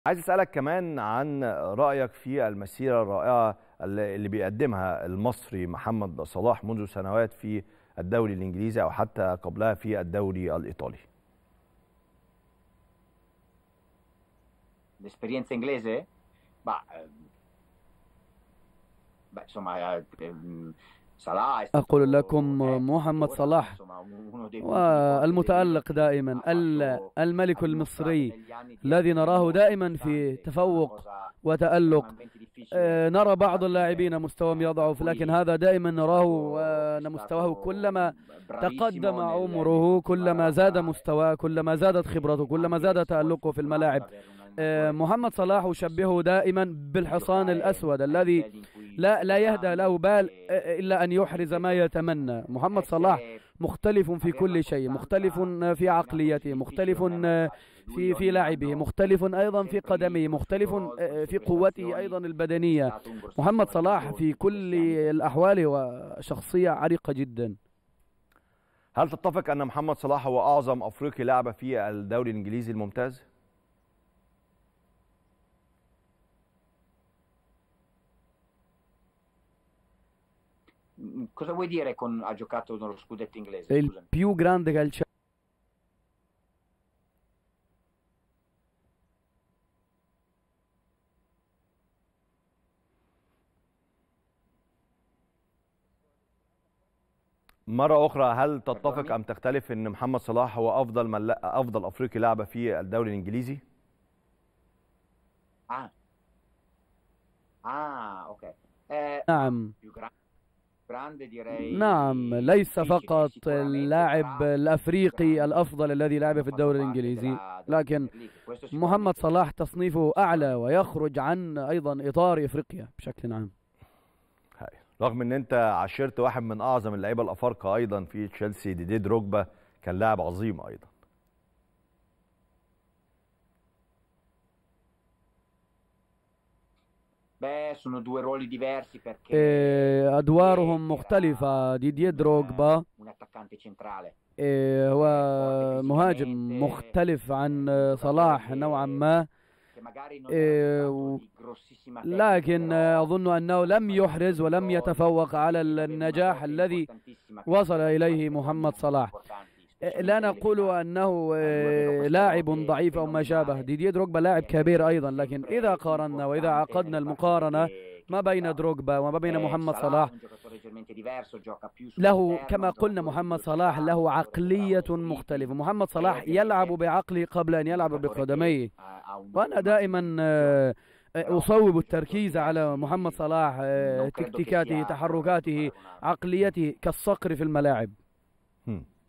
عايز أسألك كمان عن رأيك في المسيرة الرائعة اللي بيقدمها المصري محمد صلاح منذ سنوات في الدوري الإنجليزي أو حتى قبلها في الدوري الإيطالي. L'esperienza inglese? Insomma, Salah è أقول stato لكم محمد ora, صلاح insomma, uno dei punti di forza والمتألق دائما ha fatto الملك ha dimostrato المصري negli anni di الذي essere نراه molto دائما في importante, una تفوق cosa وتألق. estremamente difficile نرى بعض da اللاعبين vivere, مستواهم per يضعف، لكن cui هذا دائما è نراه stato أن مستواه كلما bravissimo تقدم nel عمره كلما continuare a زاد lavorare مستواه، كلما زادت خبرته، كلما anche زاد se poi تألقه في الملاعب. fortunato ad avere un allenatore محمد صلاح أشبهه دائما بالحصان giocare الأسود ai الذي livelli in cui لا يهدأ له بال e إلا أن يحرز ما يتمنى. محمد صلاح essere مختلف في avere la كل شيء، مختلف costanza في in anno عقليته، così مختلف difficile non è mai facile. Lui في ogni لاعبه، anno مختلف أيضا في sempre قدمه، lì col suo مختلف gol, con le sue في قوته prestazioni, أيضا è البدنية. stato un grossissimo محمد صلاح raggiungitore في in كل questi anni per الأحوال وشخصية عريقة جدا. هل تتفق أن محمد صلاح هو أعظم أفريقي لعب في الدوري الإنجليزي الممتاز؟ Cosa vuoi dire con ha giocato nello scudetto inglese? il Scusami. più grande calciatore. مرة أخرى، هل تتفق Perdonami? أم تختلف أن محمد صلاح هو أفضل أفريقي لعب في الدوري الإنجليزي؟ Ah, ok. نعم Più grande direi نعم، ليس sì, فقط sicuramente اللاعب sarà più الأفريقي grande الأفضل الذي لعب quando في ha fatto الدوري parte الإنجليزي، della لكن Premier League, questo محمد sicuramente sì. صلاح تصنيفه أعلى ويخرج عن أيضا إطار إفريقيا بشكل عام. رغم أن أنت عاشرت واحد من أعظم اللعيبة الأفارقة أيضا في تشيلسي، ديديه دروجبا، كان لاعب عظيم أيضا. Beh, sono due ruoli diversi perché أدوارهم era مختلفة. ديديه دروجبا un attaccante centrale, هو forte مهاجم fisicamente, مختلف عن un صلاح giocatore نوعا ما، che magari non era dotato di grossissima tecnica, لكن però أظن أنه لم ha يحرز ولم gol, يتفوق على aveva una النجاح dote الذي importantissima che وصل poteva إليه fare محمد gol صلاح. importanti, لا specialmente nelle نقول finali. أنه Lui aveva questa لاعب dote ضعيف أو ما شابه. fenomenale ديديه دروجبا لاعب di كبير essere أيضا، لكن إذا sempre قارنا وإذا importante عقدنا nelle partite المقارنة che ما بين giocava. دروجبا وما بين محمد Salah صلاح، è un giocatore leggermente diverso, gioca più له sull'esterno, كما un قلنا giocatore di محمد صلاح velocità, un له giocatore che عقلية bravo sui مختلفة. ritmi محمد e صلاح يلعب ovviamente بعقله قبل أن un يلعب giocatore che بقدميه. ha un وأنا dote دائما massima di visione, però أصوب due giocatori التركيز على محمد diversi, صلاح، non credo che تكتيكاته، sia corretto تحركاته، paragonarli. عقليته كالصقر في الملاعب.